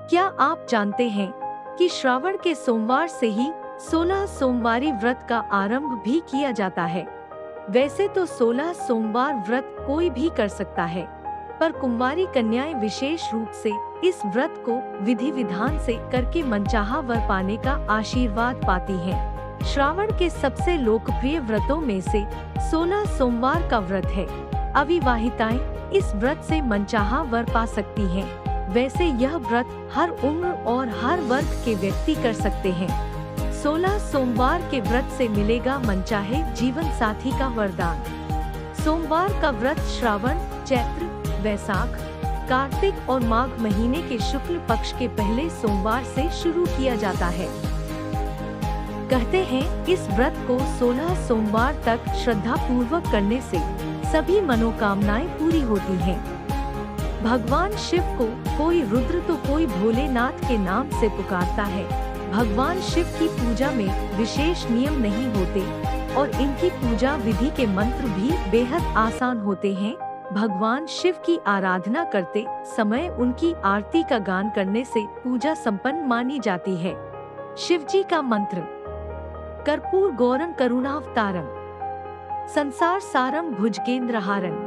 क्या आप जानते हैं कि श्रावण के सोमवार से ही 16 सोमवारी व्रत का आरंभ भी किया जाता है। वैसे तो 16 सोमवार व्रत कोई भी कर सकता है, पर कुंवारी कन्याएं विशेष रूप से इस व्रत को विधि विधान से करके मनचाहा वर पाने का आशीर्वाद पाती हैं। श्रावण के सबसे लोकप्रिय व्रतों में से 16 सोमवार का व्रत है। अविवाहिताएं इस व्रत से मनचाहा वर पा सकती हैं। वैसे यह व्रत हर उम्र और हर वर्ग के व्यक्ति कर सकते हैं। 16 सोमवार के व्रत से मिलेगा मनचाहे जीवन साथी का वरदान। सोमवार का व्रत श्रावण, चैत्र, वैशाख, कार्तिक और माघ महीने के शुक्ल पक्ष के पहले सोमवार से शुरू किया जाता है। कहते हैं इस व्रत को 16 सोमवार तक श्रद्धा पूर्वक करने से सभी मनोकामनाएं पूरी होती हैं। भगवान शिव को कोई रुद्र तो कोई भोलेनाथ के नाम से पुकारता है। भगवान शिव की पूजा में विशेष नियम नहीं होते और इनकी पूजा विधि के मंत्र भी बेहद आसान होते हैं। भगवान शिव की आराधना करते समय उनकी आरती का गान करने से पूजा संपन्न मानी जाती है। शिव जी का मंत्र: कर्पूर गौरम करुणावतारम, संसार सारम भुजगेंद्रहारम,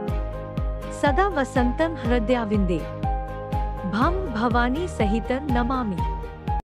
सदा वसंतम हृदयाविंदे, भम भवानी सहितं नमामि।